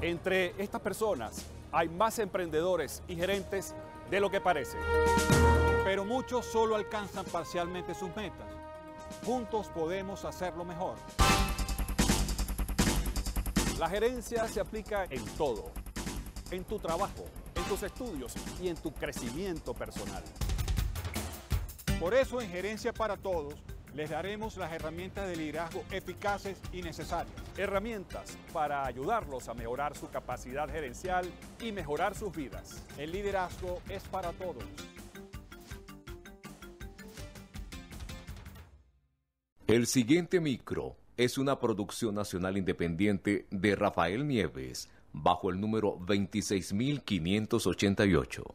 Entre estas personas hay más emprendedores y gerentes de lo que parece. Pero muchos solo alcanzan parcialmente sus metas. Juntos podemos hacerlo mejor. La gerencia se aplica en todo, en tu trabajo, en tus estudios y en tu crecimiento personal. Por eso en Gerencia para Todos les daremos las herramientas de liderazgo eficaces y necesarias. Herramientas para ayudarlos a mejorar su capacidad gerencial y mejorar sus vidas. El liderazgo es para todos. El siguiente micro es una producción nacional independiente de Rafael Nieves, bajo el número 26588.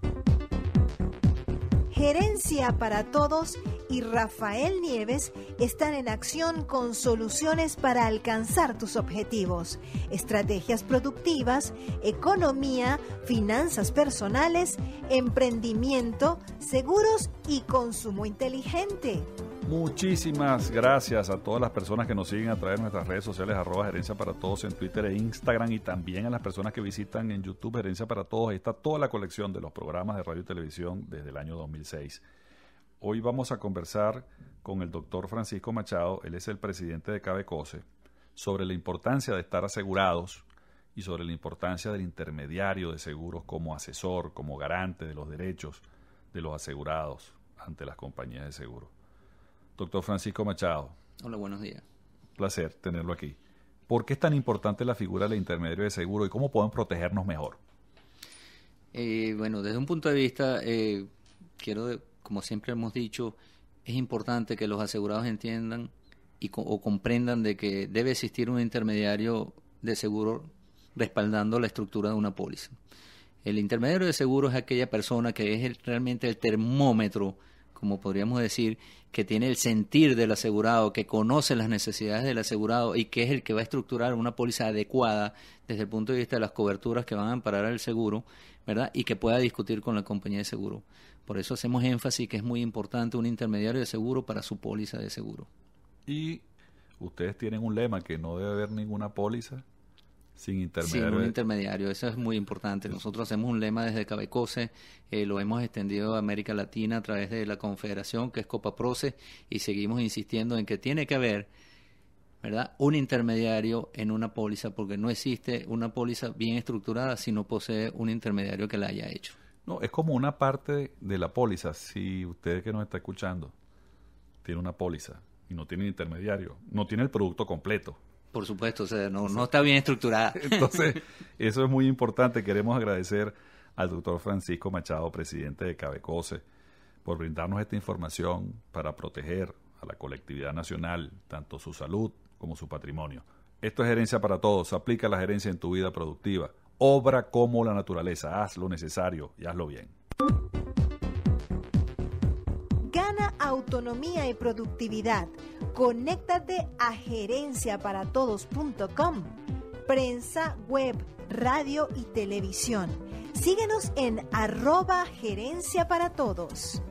Gerencia para Todos y Rafael Nieves están en acción con soluciones para alcanzar tus objetivos, estrategias productivas, economía, finanzas personales, emprendimiento, seguros y consumo inteligente. Muchísimas gracias a todas las personas que nos siguen a través de nuestras redes sociales, @Gerencia para Todos en Twitter e Instagram, y también a las personas que visitan en YouTube Gerencia para Todos. Ahí está toda la colección de los programas de radio y televisión desde el año 2006. Hoy vamos a conversar con el doctor Francisco Machado, él es el presidente de Cabecose, sobre la importancia de estar asegurados y sobre la importancia del intermediario de seguros como asesor, como garante de los derechos de los asegurados ante las compañías de seguros. Doctor Francisco Machado. Hola, buenos días. Placer tenerlo aquí. ¿Por qué es tan importante la figura del intermediario de seguro y cómo podemos protegernos mejor? Bueno, desde un punto de vista, como siempre hemos dicho, es importante que los asegurados entiendan o comprendan de que debe existir un intermediario de seguro respaldando la estructura de una póliza. El intermediario de seguro es aquella persona que es realmente el termómetro, como podríamos decir, que tiene el sentir del asegurado, que conoce las necesidades del asegurado y que es el que va a estructurar una póliza adecuada desde el punto de vista de las coberturas que van a amparar el seguro, ¿verdad? Y que pueda discutir con la compañía de seguro. Por eso hacemos énfasis que es muy importante un intermediario de seguro para su póliza de seguro. Y ustedes tienen un lema que no debe haber ninguna póliza sin intermediario. Sin un intermediario, eso es muy importante. Nosotros hacemos un lema desde Cabecose, lo hemos extendido a América Latina a través de la confederación que es Copaproce, y seguimos insistiendo en que tiene que haber, ¿verdad?, un intermediario en una póliza, porque no existe una póliza bien estructurada si no posee un intermediario que la haya hecho. No, es como una parte de la póliza. Si usted que nos está escuchando tiene una póliza y no tiene intermediario, no tiene el producto completo. Por supuesto, o sea, no está bien estructurada. Entonces, eso es muy importante. Queremos agradecer al doctor Francisco Machado, presidente de Cabecose, por brindarnos esta información para proteger a la colectividad nacional, tanto su salud como su patrimonio. Esto es Gerencia para Todos. Aplica la gerencia en tu vida productiva. Obra como la naturaleza. Haz lo necesario y hazlo bien. Gana autonomía y productividad. Conéctate a gerenciaparatodos.com. Prensa, web, radio y televisión. Síguenos en @gerenciaparatodos.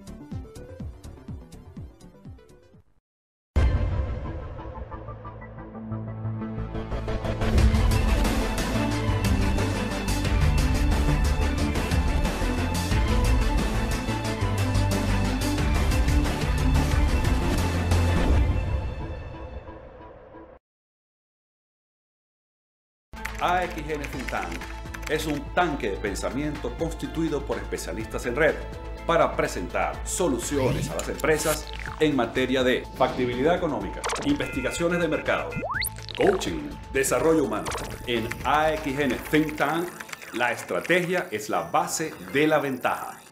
AXN Think Tank es un tanque de pensamiento constituido por especialistas en red para presentar soluciones a las empresas en materia de factibilidad económica, investigaciones de mercado, coaching, desarrollo humano. En AXN Think Tank, la estrategia es la base de la ventaja.